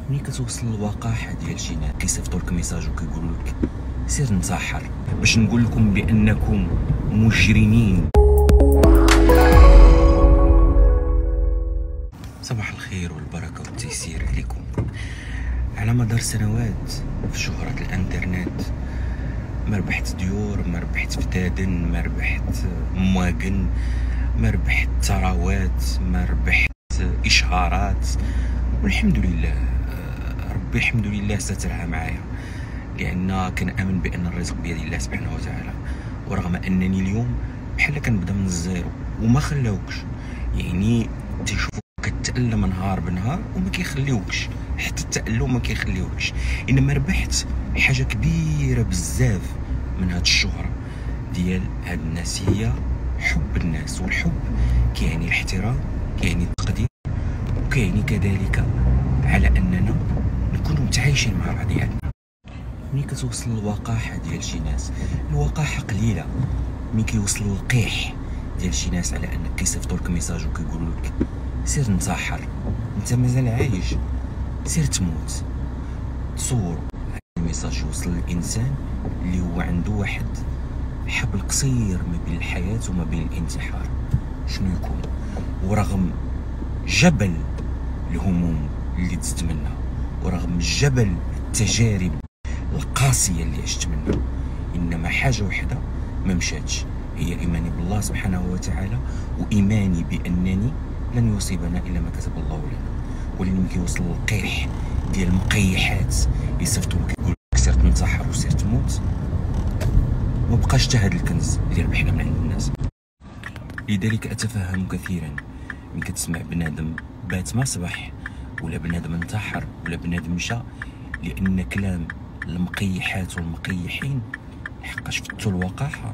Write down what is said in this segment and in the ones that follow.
ملي كتوصل للوقاحه ديال شي ناس كيصيفطوا لك ميساج وكيقولوا لك سير انتحر باش نقول لكم بانكم مجرمين. صباح الخير والبركه والتيسير عليكم. على مدار سنوات في شهرة الانترنت ما ربحت ديور، ما ربحت فتادن، ما ربحت مواقن، ما ربحت ثروات، ما ربحت اشهارات، والحمد لله ربي الحمد لله سترها معايا، لان كنامن بان الرزق بيد الله سبحانه وتعالى. ورغم انني اليوم بحال كنبدا من الزيرو وما خلاوكش، يعني تيشوفوك كتألم نهار بنهار وما كيخليوكش، حتى التألم ما كيخليوكش. انما ربحت حاجه كبيره بزاف من هاد الشهره ديال هاد الناس، هي حب الناس. والحب كيعني الاحترام، كيعني التقدير، وكيعني كذلك على اننا نكونوا متعايشين مع بعضياتنا. ملي كتوصل للوقاحه ديال شي ناس، الوقاحه قليله ملي كيوصلوا للقيح ديال شي ناس على انك كيصيفطوا لك ميساج وكيقولوا لك سير انتحر، انت مازال عايش، سير تموت. تصور هذا الميساج يوصل للانسان اللي هو عنده واحد حبل قصير ما بين الحياه وما بين الانتحار، شنو يكون؟ ورغم جبل الهموم اللي دزت منها، ورغم جبل التجارب القاسيه اللي عشت منها، انما حاجه وحده ما مشاتش، هي ايماني بالله سبحانه وتعالى، وايماني بانني لن يصيبنا الا ما كتب الله لنا. ولكن كيوصل للقيح ديال المقيحات يصيفطوا لك يقول لك سير تنتحر وسير تموت، ما بقاش حتى هذا الكنز اللي ربحنا من عند الناس. لذلك اتفهم كثيرا من كتسمع بنادم بات ما صبح، ولا بنادم انتحر، ولا بنادم مشى، لان كلام المقيحات والمقيحين لحقاش فتوا الوقاحه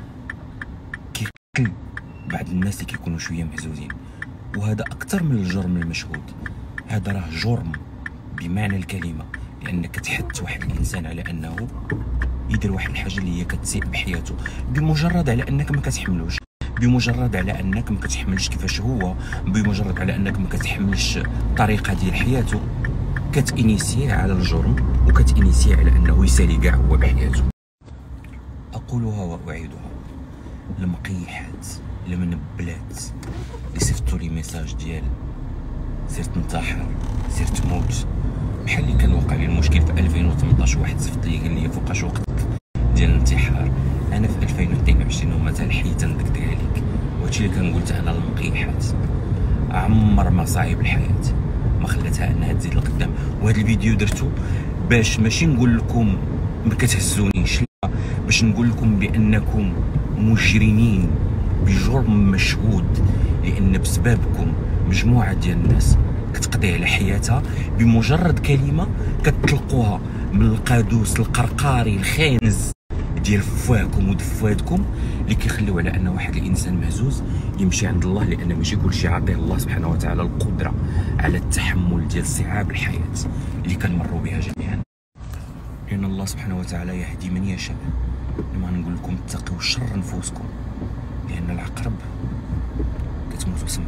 كيقتل بعض الناس اللي كيكونوا شويه محزوزين. وهذا اكثر من الجرم المشهود، هذا راه جرم بمعنى الكلمه، لانك تحث واحد الانسان على انه يدير واحد الحاجه اللي هي كتسيء بحياته، بمجرد على انك ما كتحملوش، بمجرد على انك ما كتحملش كيفاش هو، بمجرد على انك ما كتحملش الطريقه ديال حياته، كتانيسيه على الجرم وكتانيسيه على انه يسالي كاع هو بحياته. اقولها واعيدها، المقيحات المنبلات اللي صيفطوا لي ميساج ديال سير تنتحر سير تموت، بحال اللي كان وقع لي المشكل في 2018، واحد صيفط لي قال لي فوقاش وقتك ديال الانتحار، انا في 2022 ومازال حي تندكدك عليك. وهادشي اللي كنقول انا للمقيحات، عمر مصايب الحياه ما خلاتها انها تزيد لقدام. وهذا الفيديو درتو باش ماشي نقول لكم ما كتهزونيش، لا، باش نقول لكم بانكم مجرمين بجرم مشهود، لان بسببكم مجموعه ديال الناس كتقضي على حياتها بمجرد كلمه كتطلقوها من القادوس القرقاري الخانز ديال فواكم ودفواتكم، اللي كيخليو على ان واحد الانسان مهزوز يمشي عند الله، لان ماشي كلشي عاطيه الله سبحانه وتعالى القدره على التحمل ديال صعاب الحياه اللي كنمروا بها جميعا. لان الله سبحانه وتعالى يهدي من يشاء. لما نقول لكم اتقوا شر نفوسكم، لان العقرب كتموت وسما.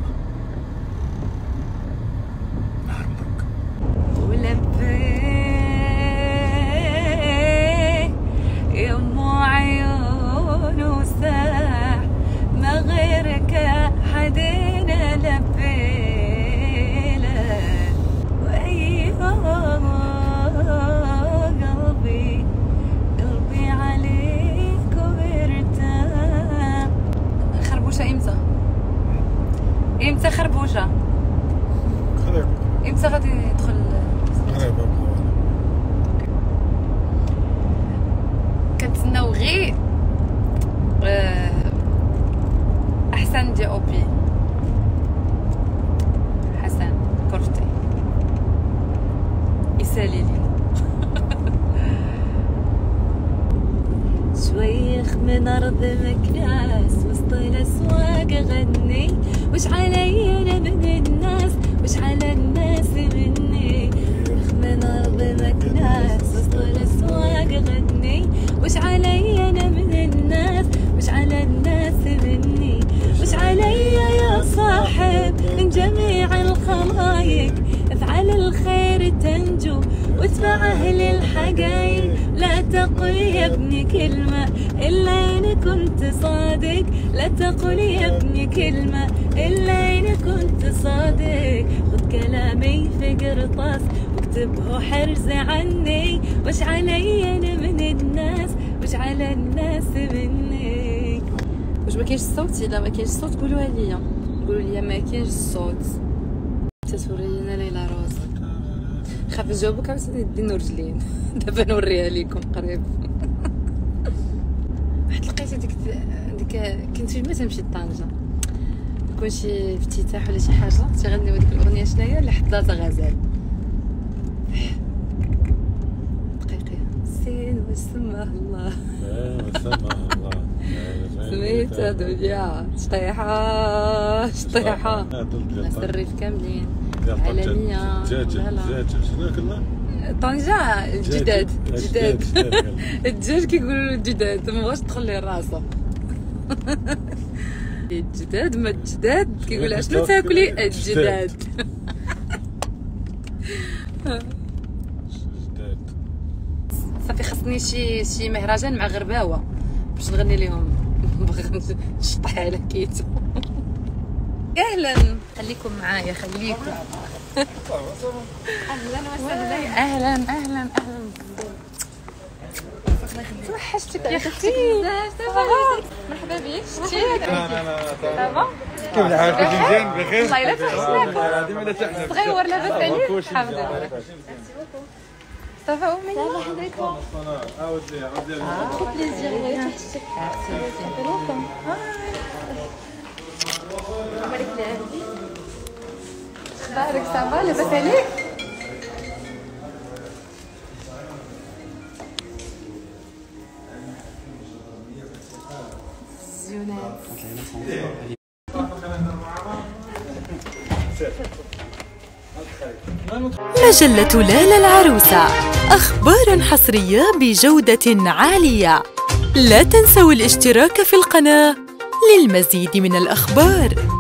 نهار مبروك. ولبيك يا ام عيون وساح، ما غيرك حدنا لبيلك، وايوه قلبي عليك وارتاح. خربوشه امتى خربوشه؟ امتى غادي يدخل؟ كنتسناو غير احسن دي اوبي، حسن كرتي يسالي لي شويخ من ارض مكناس وسط الاسواق غني، وش علي انا من الناس، وش على الناس مني. من ارض مكناس وسط الاسواق غني، وش علي انا من الناس، وش على الناس مني. وش علي يا صاحب من جميع الخلايق، افعل الخير تنجو حقايق. لا تقل يا ابني كلمة إلا إن كنت صادق. لا تقل يا ابني كلمة إلا إن كنت صادق. خذ كلامي في قرطاس واكتبه حرز عني. وش علي أنا من الناس وش على الناس مني. واش ما كاينش الصوت؟ الا ما كاينش الصوت قولوها ليا، قولوا لي ما كاينش الصوت. تتورينا ليلى روز خاف نجاوبك عاوتاني يدينا رجلين. دابا نوريها لكم قريب. واحد لقيتي ديك كنت فين ما تمشي لطنجة يكون شي افتتاح ولا شي حاجه تيغنيو ديك الاغنيه شناهي اللي حضرتها غزال دقيقه سين وسماه الله. سميتها دنيا شطيحه ناس الريف كاملين عالميه. شنو كنا طنجة الجداد الدجاج كيقولوا الجداد ما بغاش تدخل ليه راسه. الجداد ما الجداد كيقول شنو تاكلي الجداد. صافي خصني شي مهرجان مع غرباوه باش نغني لهم. بغيت نشطح على كيتو. اهلا خليكم معايا خليكم. اهلا وسهلا. اهلا توحشتك يا اختي. مرحبا بك. شتي صافا كيف الحال؟ كنتي مزيان بخير؟ والله الا توحشناك والله لا تحلم. صغيور لاباس عليك؟ الحمد لله. صافا امي صافا حضرتكم. عاود بليزير والله توحشتك. ويلكم. مالك لعبتي؟ اخبارك صافا لاباس عليك؟ زيونات. مجلة ليلى العروسة، أخبار حصرية بجودة عالية. لا تنسوا الاشتراك في القناة للمزيد من الأخبار.